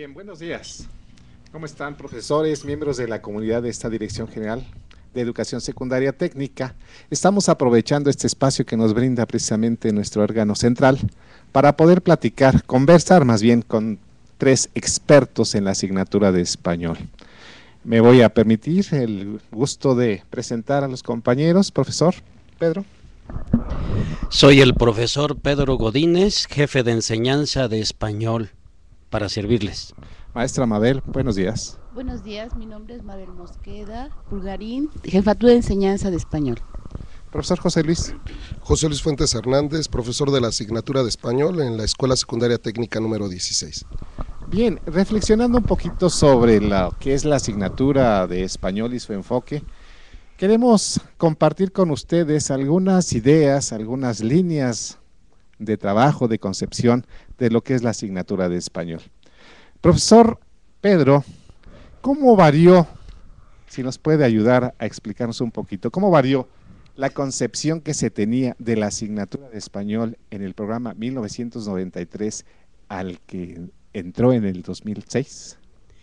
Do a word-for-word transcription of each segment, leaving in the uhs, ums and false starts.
Bien, buenos días. ¿Cómo están, profesores, miembros de la comunidad de esta Dirección General de Educación Secundaria Técnica? Estamos aprovechando este espacio que nos brinda precisamente nuestro órgano central para poder platicar, conversar más bien con tres expertos en la asignatura de español. Me voy a permitir el gusto de presentar a los compañeros. Profesor Pedro. Soy el profesor Pedro Godínez, jefe de enseñanza de español, para servirles. Maestra Mabel, buenos días. Buenos días, mi nombre es Mabel Mosqueda Pulgarín, jefatura de enseñanza de español. Profesor José Luis. José Luis Fuentes Hernández, profesor de la asignatura de español en la Escuela Secundaria Técnica número dieciséis. Bien, reflexionando un poquito sobre lo que es la asignatura de español y su enfoque, queremos compartir con ustedes algunas ideas, algunas líneas de trabajo, de concepción de lo que es la asignatura de español. Profesor Pedro, ¿cómo varió, si nos puede ayudar a explicarnos un poquito, cómo varió la concepción que se tenía de la asignatura de español en el programa mil novecientos noventa y tres al que entró en el dos mil seis?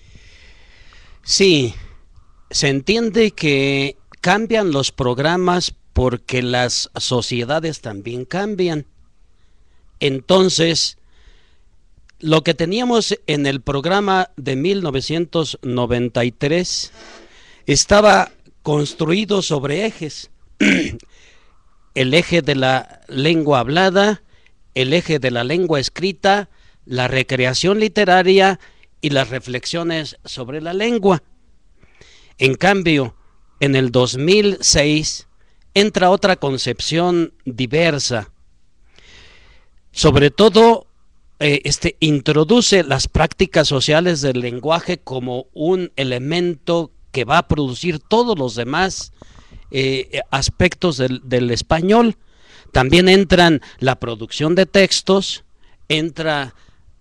Sí, se entiende que cambian los programas porque las sociedades también cambian. Entonces, lo que teníamos en el programa de mil novecientos noventa y tres estaba construido sobre ejes. El eje de la lengua hablada, el eje de la lengua escrita, la recreación literaria y las reflexiones sobre la lengua. En cambio, en el dos mil seis entra otra concepción diversa. Sobre todo, eh, este, introduce las prácticas sociales del lenguaje como un elemento que va a producir todos los demás eh, aspectos del, del español. También entran la producción de textos, entra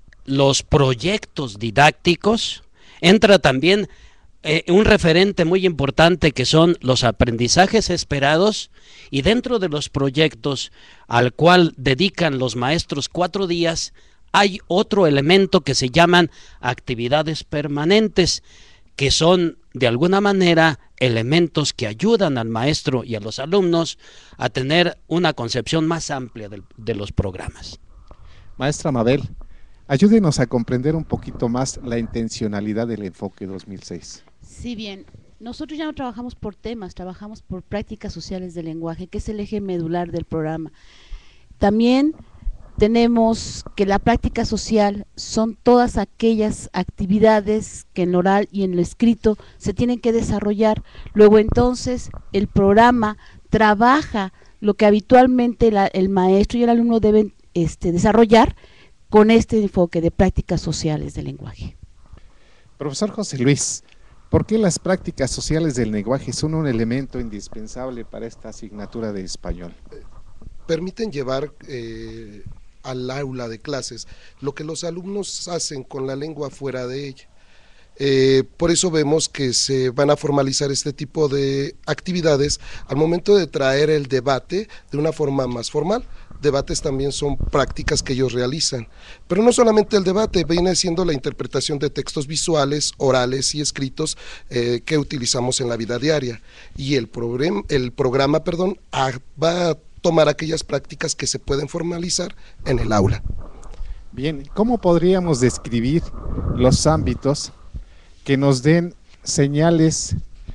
los proyectos didácticos, entra también eh, un referente muy importante que son los aprendizajes esperados, y dentro de los proyectos al cual dedican los maestros cuatro días, hay otro elemento que se llaman actividades permanentes, que son de alguna manera elementos que ayudan al maestro y a los alumnos a tener una concepción más amplia de, de los programas. Maestra Mabel, ayúdenos a comprender un poquito más la intencionalidad del enfoque dos mil seis. Sí, bien, nosotros ya no trabajamos por temas, trabajamos por prácticas sociales del lenguaje, que es el eje medular del programa. También tenemos que la práctica social son todas aquellas actividades que en lo oral y en lo escrito se tienen que desarrollar. Luego entonces el programa trabaja lo que habitualmente la, el maestro y el alumno deben este, desarrollar con este enfoque de prácticas sociales del lenguaje. Profesor José Luis, ¿por qué las prácticas sociales del lenguaje son un elemento indispensable para esta asignatura de español? Permiten llevar eh, al aula de clases lo que los alumnos hacen con la lengua fuera de ella. Eh, por eso vemos que se van a formalizar este tipo de actividades al momento de traer el debate de una forma más formal. Debates también son prácticas que ellos realizan, pero no solamente el debate, viene siendo la interpretación de textos visuales, orales y escritos eh, que utilizamos en la vida diaria, y el, programa, el programa perdón, a, va a tomar aquellas prácticas que se pueden formalizar en el aula. Bien, ¿cómo podríamos describir los ámbitos que nos den señales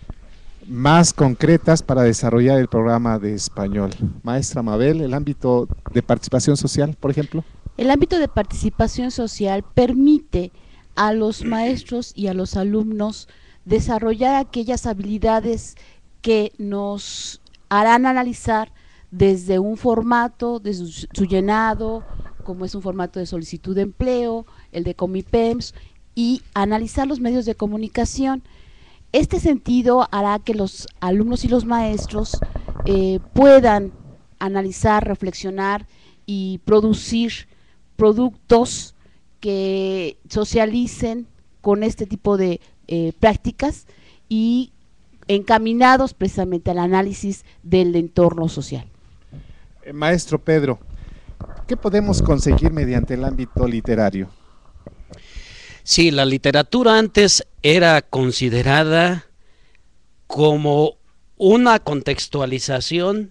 más concretas para desarrollar el programa de español? Maestra Mabel, el ámbito de participación social, por ejemplo. El ámbito de participación social permite a los maestros y a los alumnos desarrollar aquellas habilidades que nos harán analizar desde un formato, desde su, su llenado, como es un formato de solicitud de empleo, el de Comipems, y analizar los medios de comunicación. Este sentido hará que los alumnos y los maestros eh, puedan analizar, reflexionar y producir productos que socialicen con este tipo de eh, prácticas y encaminados precisamente al análisis del entorno social. Eh, maestro Pedro, ¿qué podemos conseguir mediante el ámbito literario? Sí, la literatura antes era considerada como una contextualización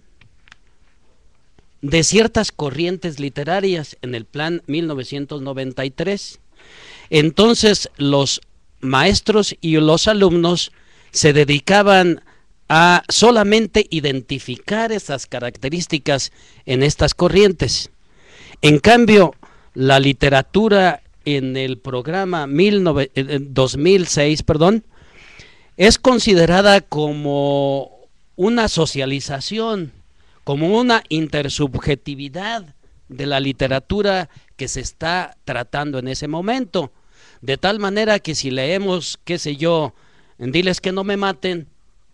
de ciertas corrientes literarias en el plan mil novecientos noventa y tres. Entonces los maestros y los alumnos se dedicaban a solamente identificar esas características en estas corrientes. En cambio, la literatura en el programa dos mil seis, perdón, es considerada como una socialización, como una intersubjetividad de la literatura que se está tratando en ese momento, de tal manera que si leemos, qué sé yo, Diles que no me maten,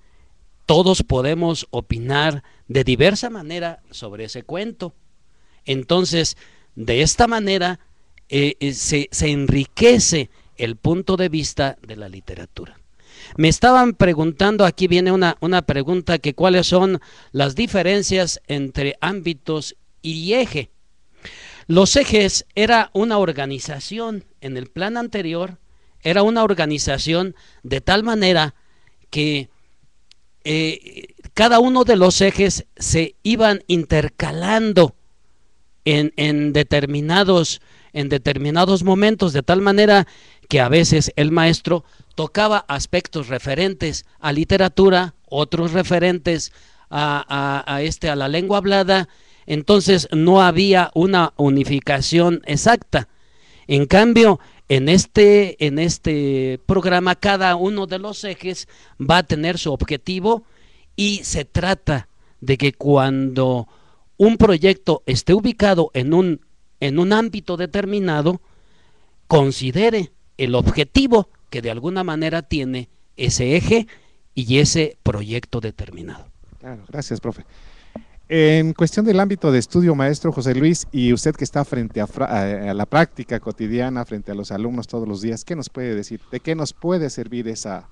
todos podemos opinar de diversa manera sobre ese cuento. Entonces, de esta manera eh, eh, se, se enriquece el punto de vista de la literatura. Me estaban preguntando, aquí viene una, una pregunta, que cuáles son las diferencias entre ámbitos y eje. Los ejes era una organización, en el plan anterior, era una organización de tal manera que eh, cada uno de los ejes se iban intercalando en, en, determinados, en determinados momentos, de tal manera que a veces el maestro tocaba aspectos referentes a literatura, otros referentes a, a, a, este, a la lengua hablada. Entonces no había una unificación exacta. En cambio, en este, en este programa, cada uno de los ejes va a tener su objetivo, y se trata de que cuando un proyecto esté ubicado en un, en un ámbito determinado, considere el objetivo que de alguna manera tiene ese eje y ese proyecto determinado. Claro, gracias, profe. En cuestión del ámbito de estudio, maestro José Luis, y usted que está frente a, a, a la práctica cotidiana, frente a los alumnos todos los días, ¿qué nos puede decir? ¿De qué nos puede servir esa,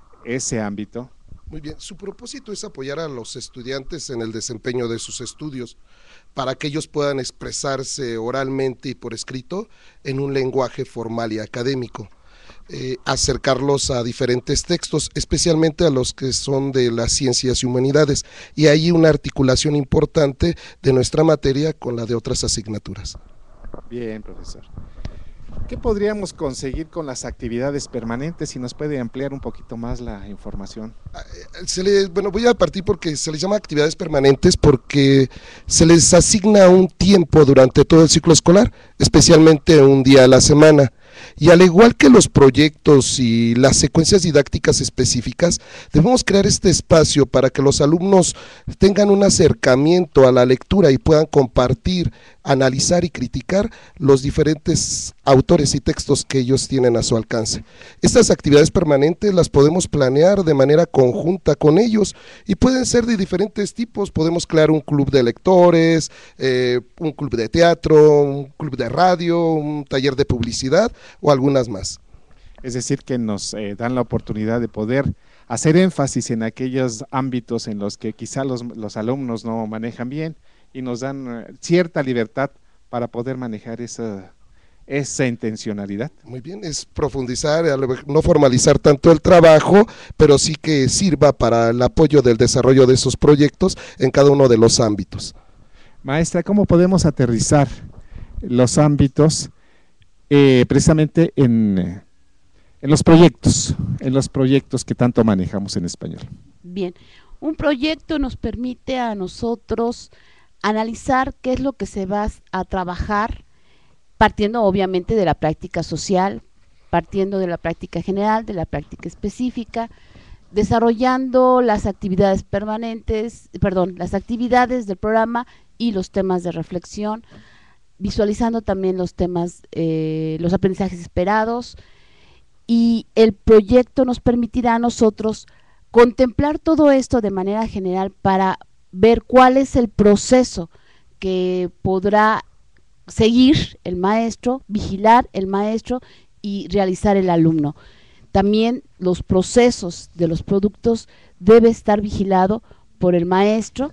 ese ámbito? Muy bien, su propósito es apoyar a los estudiantes en el desempeño de sus estudios, para que ellos puedan expresarse oralmente y por escrito en un lenguaje formal y académico. Eh, acercarlos a diferentes textos, especialmente a los que son de las ciencias y humanidades, y hay una articulación importante de nuestra materia con la de otras asignaturas. Bien, profesor. ¿Qué podríamos conseguir con las actividades permanentes? Si nos puede ampliar un poquito más la información. Se le, bueno, voy a partir porque se les llama actividades permanentes porque se les asigna un tiempo durante todo el ciclo escolar, especialmente un día a la semana. Y al igual que los proyectos y las secuencias didácticas específicas, debemos crear este espacio para que los alumnos tengan un acercamiento a la lectura y puedan compartir, analizar y criticar los diferentes autores y textos que ellos tienen a su alcance. Estas actividades permanentes las podemos planear de manera conjunta con ellos y pueden ser de diferentes tipos. Podemos crear un club de lectores, eh, un club de teatro, un club de radio, un taller de publicidad o algunas más. Es decir, que nos eh, dan la oportunidad de poder hacer énfasis en aquellos ámbitos en los que quizá los, los alumnos no manejan bien, y nos dan eh, cierta libertad para poder manejar esa, esa intencionalidad. Muy bien, es profundizar, no formalizar tanto el trabajo, pero sí que sirva para el apoyo del desarrollo de esos proyectos en cada uno de los ámbitos. Maestra, ¿cómo podemos aterrizar los ámbitos eh, precisamente en, en los proyectos, en los proyectos que tanto manejamos en español? Bien, un proyecto nos permite a nosotros analizar qué es lo que se va a trabajar, partiendo obviamente de la práctica social, partiendo de la práctica general, de la práctica específica, desarrollando las actividades permanentes, perdón, las actividades del programa y los temas de reflexión, visualizando también los temas, eh, los aprendizajes esperados, y el proyecto nos permitirá a nosotros contemplar todo esto de manera general para ver cuál es el proceso que podrá seguir el maestro, vigilar el maestro y realizar el alumno. También los procesos de los productos debe estar vigilado por el maestro,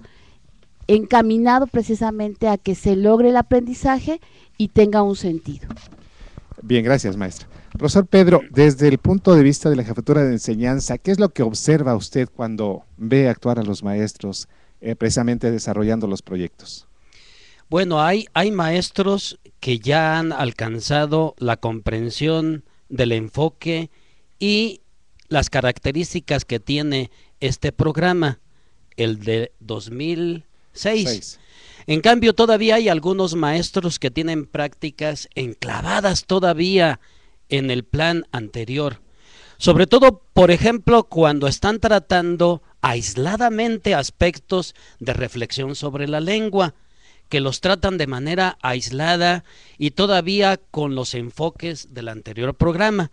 encaminado precisamente a que se logre el aprendizaje y tenga un sentido. Bien, gracias, maestra. Profesor Pedro, desde el punto de vista de la jefatura de enseñanza, ¿qué es lo que observa usted cuando ve actuar a los maestros eh, precisamente desarrollando los proyectos? Bueno, hay, hay maestros que ya han alcanzado la comprensión del enfoque y las características que tiene este programa, el de dos mil seis. Seis. En cambio, todavía hay algunos maestros que tienen prácticas enclavadas todavía en el plan anterior. Sobre todo, por ejemplo, cuando están tratando aisladamente aspectos de reflexión sobre la lengua, que los tratan de manera aislada y todavía con los enfoques del anterior programa.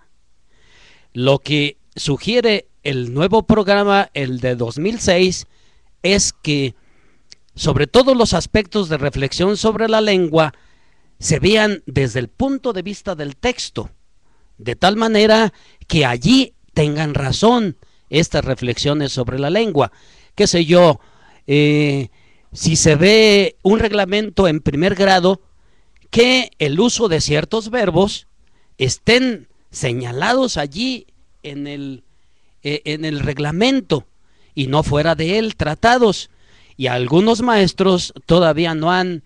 Lo que sugiere el nuevo programa, el de dos mil seis, es que sobre todo los aspectos de reflexión sobre la lengua se vean desde el punto de vista del texto, de tal manera que allí tengan razón estas reflexiones sobre la lengua. Qué sé yo, eh, si se ve un reglamento en primer grado, que el uso de ciertos verbos estén señalados allí en el, eh, en el reglamento y no fuera de él tratados. Y algunos maestros todavía no han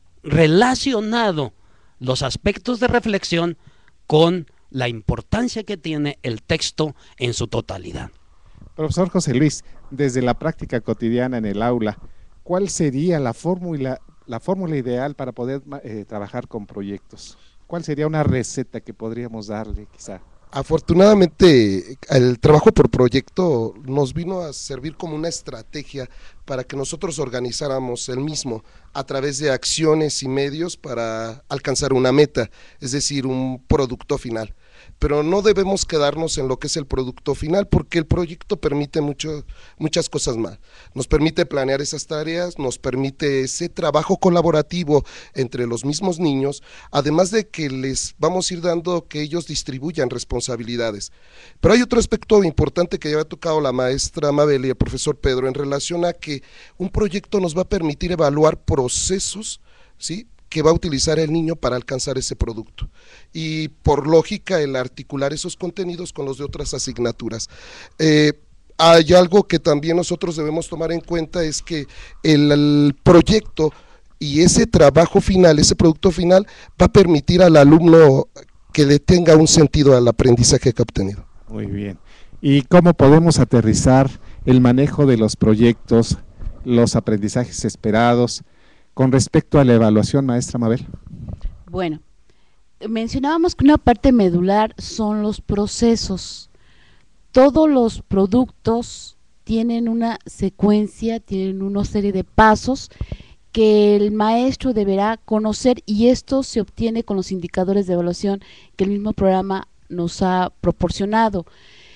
relacionado los aspectos de reflexión con la importancia que tiene el texto en su totalidad. Profesor José Luis, desde la práctica cotidiana en el aula, ¿cuál sería la fórmula, la fórmula ideal para poder eh, trabajar con proyectos? ¿Cuál sería una receta que podríamos darle quizá? Afortunadamente, el trabajo por proyecto nos vino a servir como una estrategia para que nosotros organizáramos el mismo a través de acciones y medios para alcanzar una meta, es decir, un producto final. Pero no debemos quedarnos en lo que es el producto final, porque el proyecto permite mucho, muchas cosas más. Nos permite planear esas tareas, nos permite ese trabajo colaborativo entre los mismos niños, además de que les vamos a ir dando que ellos distribuyan responsabilidades. Pero hay otro aspecto importante que ya ha tocado la maestra Mabel y el profesor Pedro en relación a que un proyecto nos va a permitir evaluar procesos, ¿sí?, que va a utilizar el niño para alcanzar ese producto. Y por lógica, el articular esos contenidos con los de otras asignaturas. Eh, hay algo que también nosotros debemos tomar en cuenta, es que el, el proyecto y ese trabajo final, ese producto final, va a permitir al alumno que le tenga un sentido al aprendizaje que ha obtenido. Muy bien. ¿Y cómo podemos aterrizar el manejo de los proyectos, los aprendizajes esperados, con respecto a la evaluación, maestra Mabel? Bueno, mencionábamos que una parte medular son los procesos. Todos los productos tienen una secuencia, tienen una serie de pasos que el maestro deberá conocer, y esto se obtiene con los indicadores de evaluación que el mismo programa nos ha proporcionado.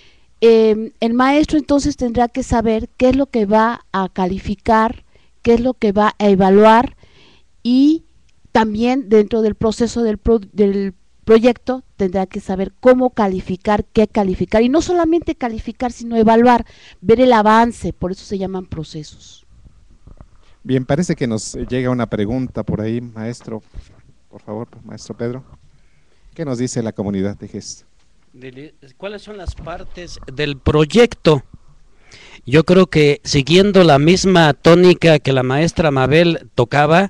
Eh, el maestro entonces tendrá que saber qué es lo que va a calificar, qué es lo que va a evaluar, y también dentro del proceso del, pro, del proyecto tendrá que saber cómo calificar, qué calificar, y no solamente calificar, sino evaluar, ver el avance, por eso se llaman procesos. Bien, parece que nos llega una pregunta por ahí, maestro, por favor, maestro Pedro. ¿Qué nos dice la comunidad de G E S? ¿Cuáles son las partes del proyecto? Yo creo que siguiendo la misma tónica que la maestra Mabel tocaba,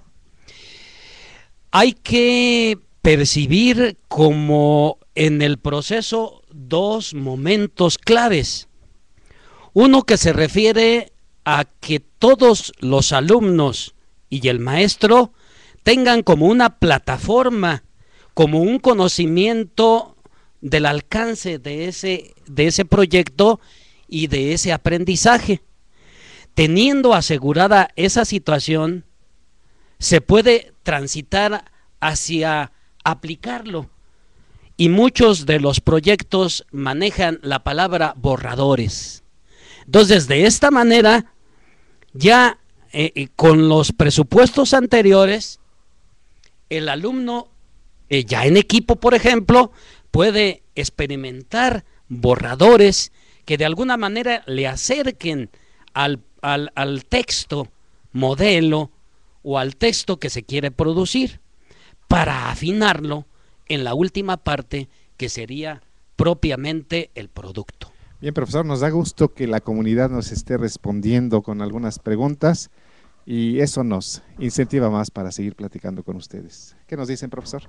hay que percibir como en el proceso dos momentos claves. Uno que se refiere a que todos los alumnos y el maestro tengan como una plataforma, como un conocimiento del alcance de ese, de ese proyecto y de ese aprendizaje. Teniendo asegurada esa situación, se puede transitar hacia aplicarlo, y muchos de los proyectos manejan la palabra borradores. Entonces, de esta manera, ya eh, con los presupuestos anteriores, el alumno, eh, ya en equipo, por ejemplo, puede experimentar borradores que de alguna manera le acerquen al, al, al texto modelo o al texto que se quiere producir, para afinarlo en la última parte, que sería propiamente el producto. Bien, profesor, nos da gusto que la comunidad nos esté respondiendo con algunas preguntas y eso nos incentiva más para seguir platicando con ustedes. ¿Qué nos dicen, profesor?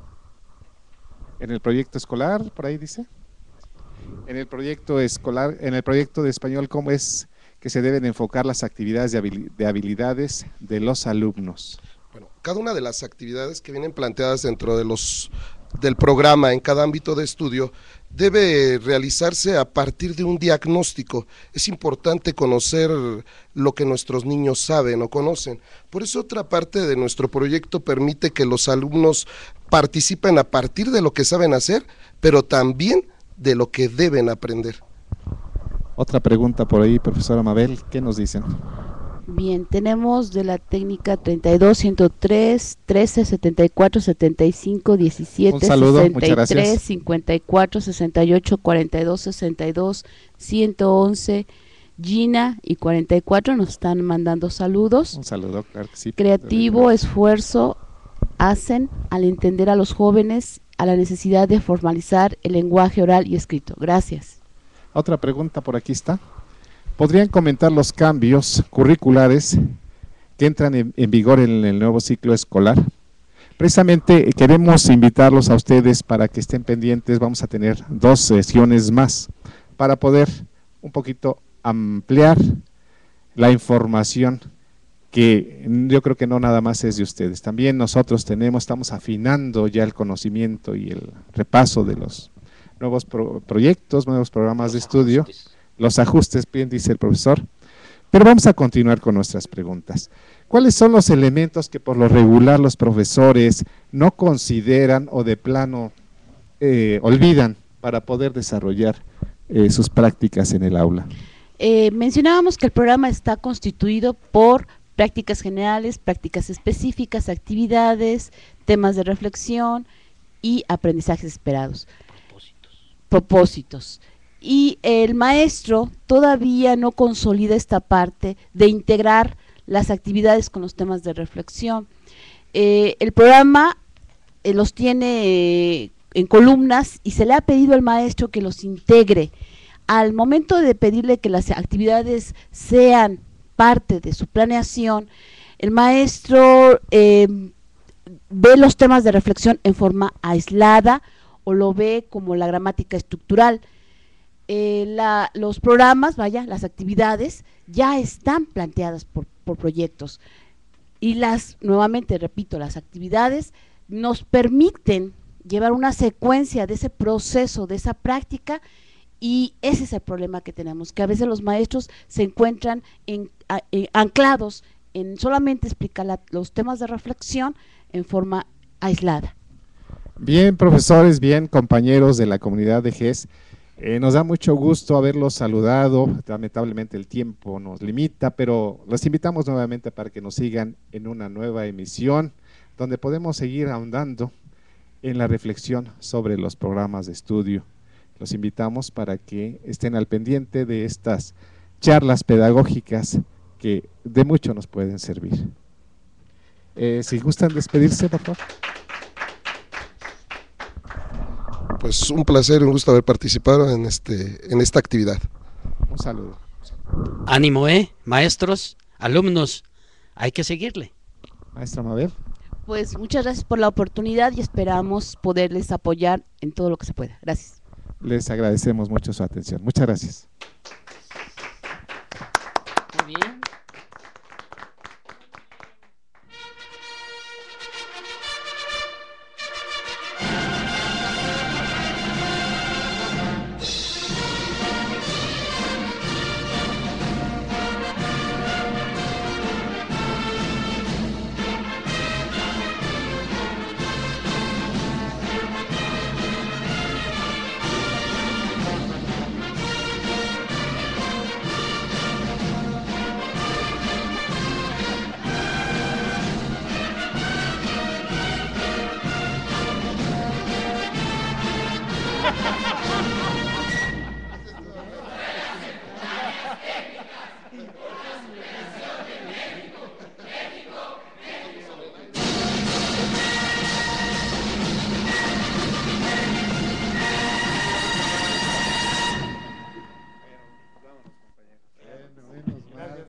¿En el proyecto escolar, por ahí dice? En el proyecto escolar, en el proyecto de español, ¿cómo es que se deben enfocar las actividades de habilidades de los alumnos? Bueno, cada una de las actividades que vienen planteadas dentro de los del programa en cada ámbito de estudio debe realizarse a partir de un diagnóstico. Es importante conocer lo que nuestros niños saben o conocen. Por eso otra parte de nuestro proyecto permite que los alumnos participen a partir de lo que saben hacer, pero también de lo que deben aprender. Otra pregunta por ahí, profesora Mabel, ¿qué nos dicen? Bien, tenemos de la técnica treinta y dos, ciento tres, trece, setenta y cuatro, setenta y cinco, diecisiete, sesenta y tres, cincuenta y cuatro, sesenta y ocho, cuarenta y dos, sesenta y dos, ciento once, Gina y cuarenta y cuatro nos están mandando saludos. Un saludo, claro que sí. Creativo esfuerzo hacen al entender a los jóvenes a la necesidad de formalizar el lenguaje oral y escrito. Gracias. Otra pregunta por aquí está. ¿Podrían comentar los cambios curriculares que entran en, en vigor en el nuevo ciclo escolar? Precisamente queremos invitarlos a ustedes para que estén pendientes. Vamos a tener dos sesiones más para poder un poquito ampliar la información que yo creo que no nada más es de ustedes. También nosotros tenemos, estamos afinando ya el conocimiento y el repaso de los nuevos pro, proyectos, nuevos programas de estudio. Los ajustes, bien dice el profesor, pero vamos a continuar con nuestras preguntas. ¿Cuáles son los elementos que por lo regular los profesores no consideran o de plano eh, olvidan para poder desarrollar eh, sus prácticas en el aula? Eh, mencionábamos que el programa está constituido por prácticas generales, prácticas específicas, actividades, temas de reflexión y aprendizajes esperados. Propósitos. Propósitos. Y el maestro todavía no consolida esta parte de integrar las actividades con los temas de reflexión. Eh, el programa eh, los tiene eh, en columnas y se le ha pedido al maestro que los integre. Al momento de pedirle que las actividades sean parte de su planeación, el maestro eh, ve los temas de reflexión en forma aislada o lo ve como la gramática estructural. Eh, la, los programas, vaya, las actividades ya están planteadas por, por proyectos y las, nuevamente repito, las actividades nos permiten llevar una secuencia de ese proceso, de esa práctica, y ese es el problema que tenemos, que a veces los maestros se encuentran en, a, en, anclados en solamente explicar la, los temas de reflexión en forma aislada. Bien, profesores, bien, compañeros de la comunidad de G E S, Eh, nos da mucho gusto haberlos saludado. Lamentablemente el tiempo nos limita, pero los invitamos nuevamente para que nos sigan en una nueva emisión donde podemos seguir ahondando en la reflexión sobre los programas de estudio. Los invitamos para que estén al pendiente de estas charlas pedagógicas que de mucho nos pueden servir. Eh, si gustan despedirse, por favor. Pues un placer, un gusto haber participado en, este, en esta actividad. Un saludo. Ánimo, ¿eh? Maestros, alumnos, hay que seguirle. Maestra Mabel. Pues muchas gracias por la oportunidad y esperamos poderles apoyar en todo lo que se pueda. Gracias. Les agradecemos mucho su atención. Muchas gracias.